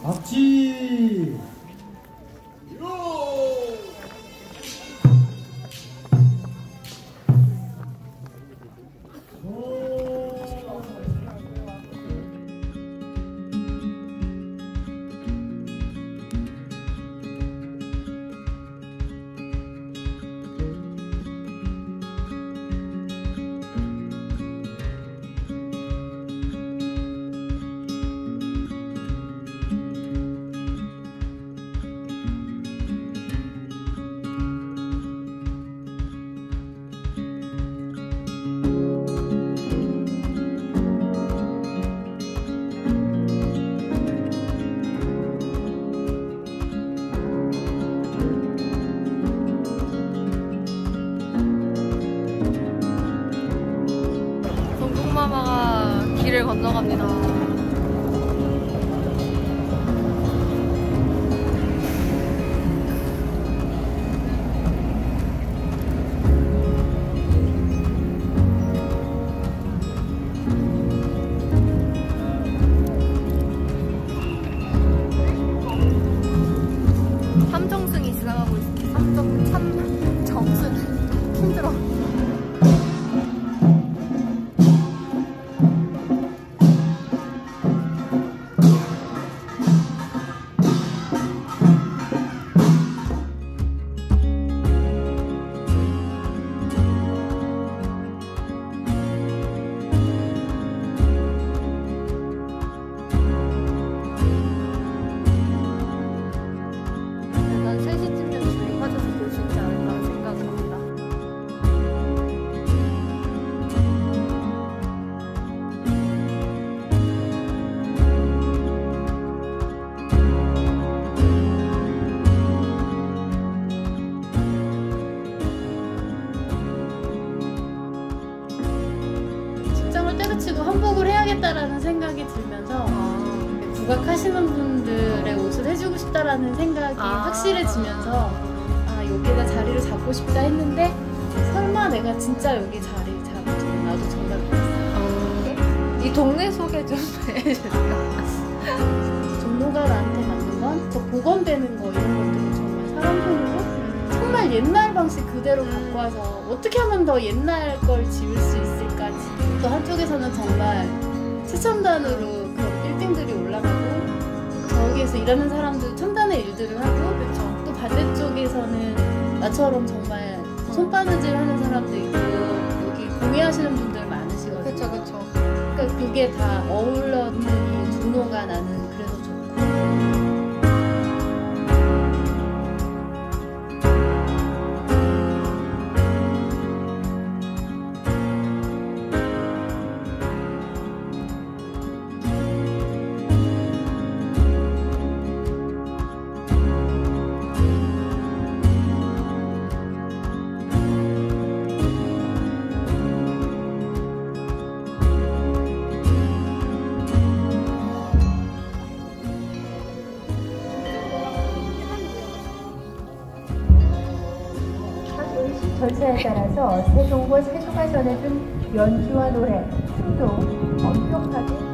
박지. 마마가 길을 건너갑니다. 삼정승이 지나가고 있습니다. 삼정승 힘들어. 때려치고 한복을 해야겠다라는 생각이 들면서 국악하시는 분들의 옷을 해주고 싶다라는 생각이 확실해지면서 여기다 자리를 잡고 싶다 했는데 설마 내가 진짜 여기 자리 잡을지 나도 정말 몰랐어요. 이 동네 소개 좀 해주세요. 종로가 나한테 맞는 건 저 복원되는 거 이런 것들을 정말 사람 손으로 정말 옛날 방식 그대로 갖고 와서 어떻게 하면 더 옛날 걸 지을 수 있을까. 또 한쪽에서는 정말 최첨단으로 그런 빌딩들이 올라가고 저기에서 일하는 사람들 첨단의 일들을 하고 또 반대쪽에서는 나처럼 정말 손바느질 하는 사람도 있고 여기 공예하시는 분들 많으시거든요. 그쵸. 그러니까 그게 다 어울려 있는 이 종로가 나는 그래서 좋고. 절차에 따라서 세종과 세조가 전해준 연주와 노래, 춤도 엄격하게